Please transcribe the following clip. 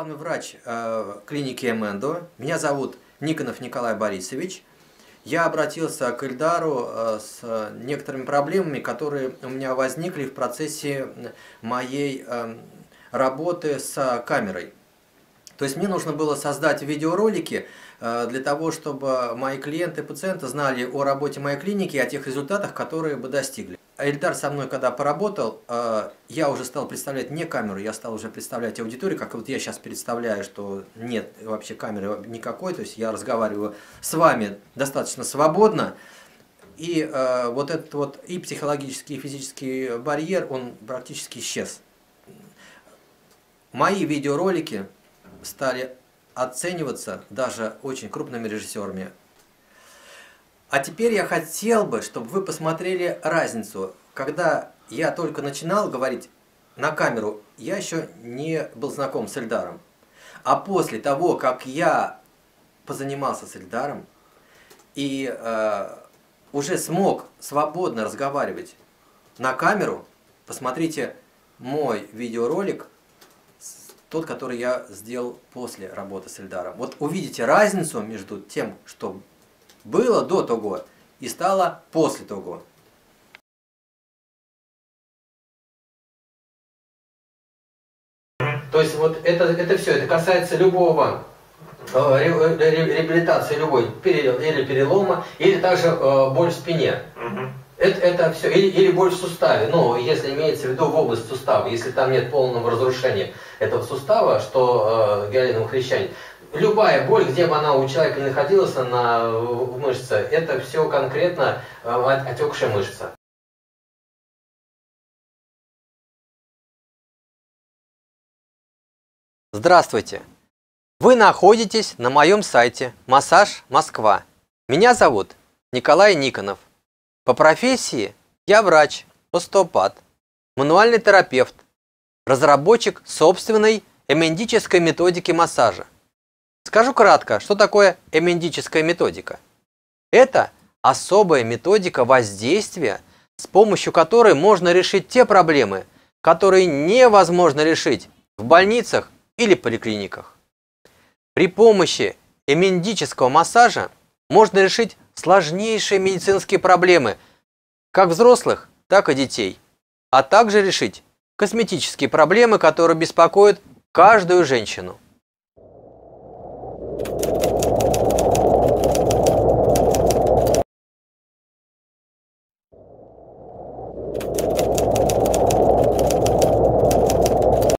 главный врач клиники Эмендо. Меня зовут Никонов Николай Борисович. Я обратился к Ильдару с некоторыми проблемами, которые у меня возникли в процессе моей работы с камерой. То есть мне нужно было создать видеоролики для того, чтобы мои клиенты и пациенты знали о работе моей клиники и о тех результатах, которые бы достигли. Ильдар со мной когда поработал, я уже стал представлять не камеру, я стал уже представлять аудиторию, как вот я сейчас представляю, что нет вообще камеры никакой, то есть я разговариваю с вами достаточно свободно. И вот этот вот и психологический, и физический барьер, он практически исчез. Мои видеоролики стали оцениваться даже очень крупными режиссерами. А теперь я хотел бы, чтобы вы посмотрели разницу. Когда я только начинал говорить на камеру, я еще не был знаком с Ильдаром. А после того, как я позанимался с Ильдаром и уже смог свободно разговаривать на камеру, посмотрите мой видеоролик, тот, который я сделал после работы с Ильдаром. Вот увидите разницу между тем, что было до того и стало после того. То есть вот это все, это касается любого реабилитации любой или перелома, или также боль в спине. Это все, или боль в суставе, ну, если имеется в виду в область сустава, если там нет полного разрушения этого сустава, что гиалиновым хрящами. Любая боль, где бы она у человека не находилась в мышце, это все конкретно отекшая мышца. Здравствуйте! Вы находитесь на моем сайте «Массаж Москва». Меня зовут Николай Никонов. По профессии я врач, остеопат, мануальный терапевт, разработчик собственной эмендической методики массажа. Скажу кратко, что такое эмендическая методика. Это особая методика воздействия, с помощью которой можно решить те проблемы, которые невозможно решить в больницах или поликлиниках. При помощи эмендического массажа можно решить сложнейшие медицинские проблемы, как взрослых, так и детей, а также решить косметические проблемы, которые беспокоят каждую женщину.